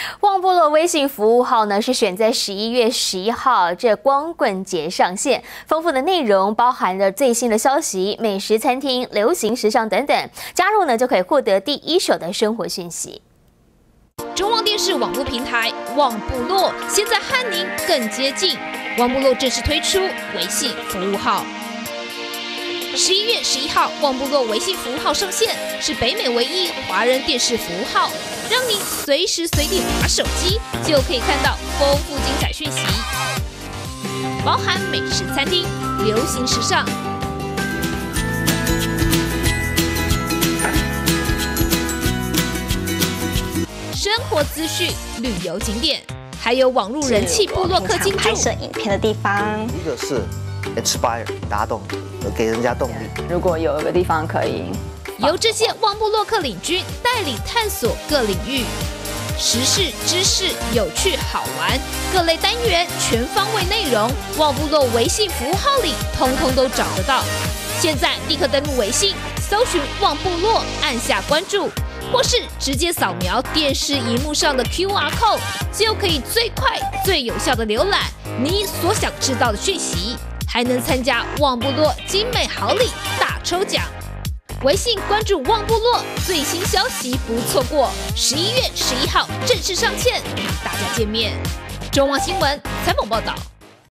旺部落微信服务号呢是选在11月11号这光棍节上线，丰富的内容包含了最新的消息、美食餐厅、流行时尚等等。加入呢就可以获得第一手的生活讯息。 中旺电视网络平台旺部落现在和您更接近。旺部落正式推出微信服务号。11月11号，旺部落微信服务号上线，是北美唯一华人电视服务号，让您随时随地滑手机就可以看到丰富精彩讯息，包含美食餐厅、流行时尚、生活资讯、旅游景点，还有网络人气部落客进驻拍摄影片的地方。 一个是 inspire 打动，给人家动力。 如果有一个地方可以， 由这些旺部落客领军带领探索各领域，时事、知识、有趣、好玩，各类单元全方位内容，旺部落微信服务号里通通都找得到。现在立刻登录微信，搜寻旺部落，按下关注，或是直接扫描电视荧幕上的 QR code， 就可以最快、最有效的浏览你所想知道的讯息，还能参加旺部落精美好礼大抽奖。微信关注旺部落，最新消息不错过。11月11号正式上线，与大家见面。中旺新闻采访报道。